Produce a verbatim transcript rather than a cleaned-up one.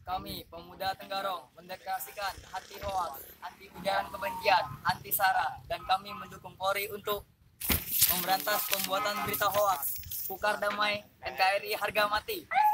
Kami, pemuda Tenggarong, mendeklarasikan anti hoaks, anti ujaran kebencian, anti sara, dan kami mendukung Polri untuk memberantas pembuatan berita hoaks. Kukar damai, N K R I harga mati.